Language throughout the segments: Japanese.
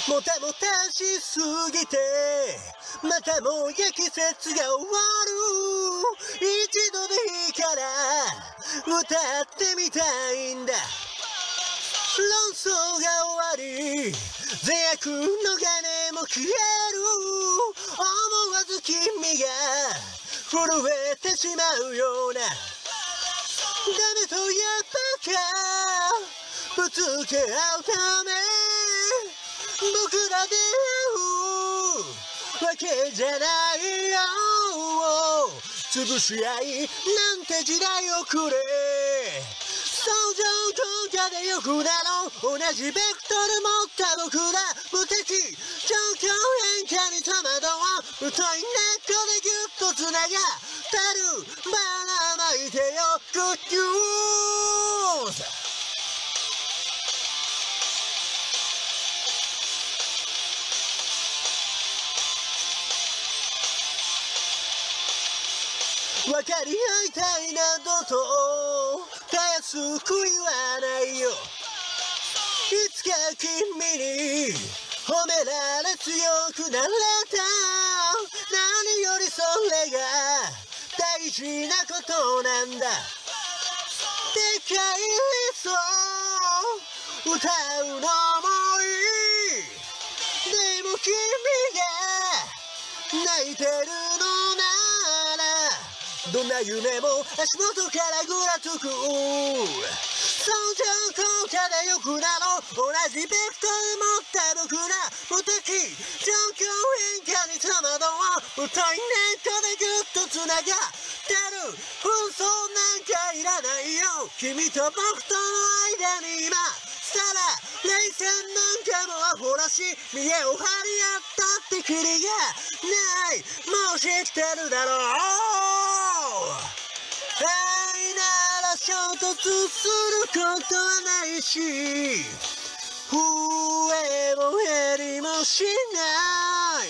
もたもたしすぎてまたもや季節が終わる。一度でいいから歌ってみたいんだ。論争が終わり善悪の鐘も消える。思わず君が震えてしまうようなダメとやっぱかぶつけ合うため僕ら出会うわけじゃないよ。潰し合いなんて時代をくれ。相乗効果で良くなろう。同じベクトル持った僕ら無敵状況変化に戸惑う。太い根っこでギュッとつながってる。ばらまいてよグッニュース。分かり合いたいなどとたやすく言わないよ。いつか君に褒められ強くなれた。何よりそれが大事なことなんだ。でかい理想歌うのもいい。でも君が泣いてるのならどんな夢も足元からぐらつく。相乗効果で良くなろう。同じベクトル持った僕ら無敵状況変化に戸惑う。太い根っこでギュッとつながってる。紛争なんかいらないよ。君と僕との間に今さら冷戦なんかもアホらし見栄を張り合ったってキリがない。もう知ってるだろう。愛なら衝突することはないし増えも減りもしない。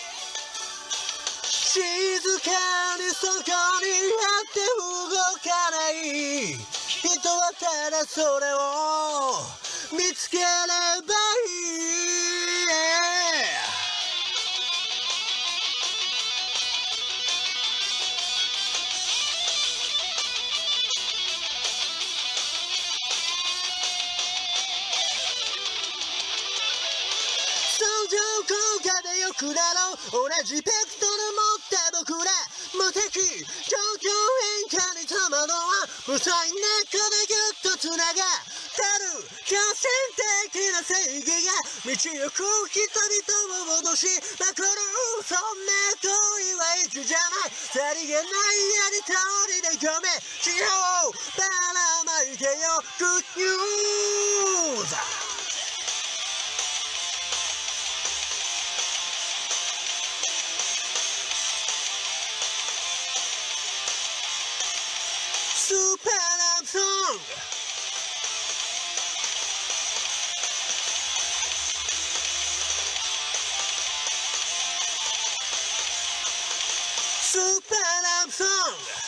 静かにそこにあって動かない人はただそれを見つければいい。相乗効果で良くなろう。同じベクトル持った僕ら無敵状況変化に戸惑う。太い根っこでギュッとつながってる。強制的な正義が道行く人々を戻しまくる。そんな恋は粋じゃない。さりげないやりとりでごめんしよう。ばらまいてよグッニュース。スーパーラブソングスーパーラブソング